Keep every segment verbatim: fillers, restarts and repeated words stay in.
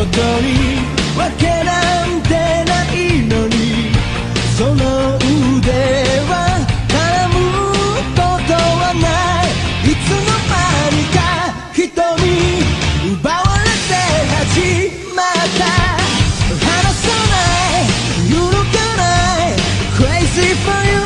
ことにわけなんてないのに、その腕は絡むことはない。いつの間にか人に奪われて始まった。離さない揺るがない Crazy for you。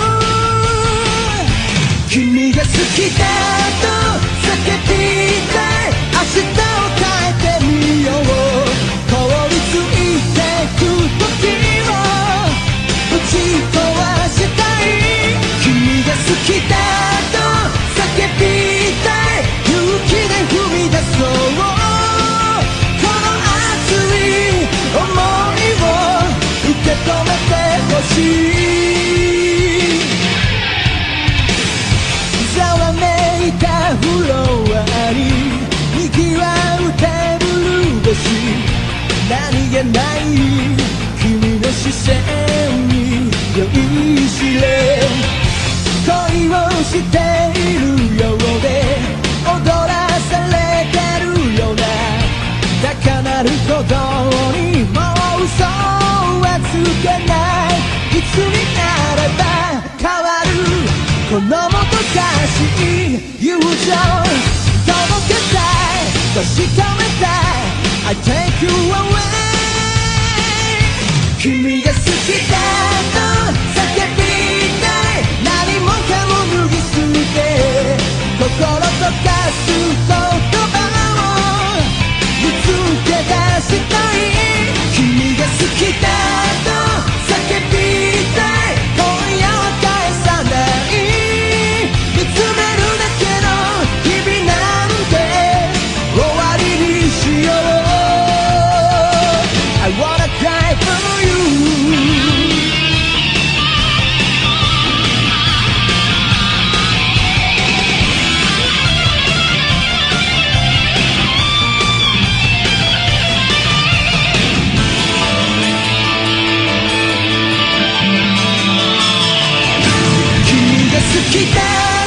君が好きだと叫びたい。明日を変えてみよう。凍りついてく時をぶち壊したい。君が好きだと叫びたい。勇気で踏み出そう。この熱い想いを受け止めてほしい。ざわめいたフロアに賑わうテーブル越し、何気ない君の視線に酔いしれ、恋をしているようで踊らされてるような高鳴る鼓動にもう嘘はつけない。いつになれば変わるこのもどかしい友情、届けたい確かめたい I take you away。 君が好きだと叫びたい。何もかも脱ぎ捨て心溶かす言葉を見つけ出したい。君が好きだと叫びたい。今夜は返さない。見つめるだけの日々なんて終わりにしよう。 I wanna cry for you。 君が好きだ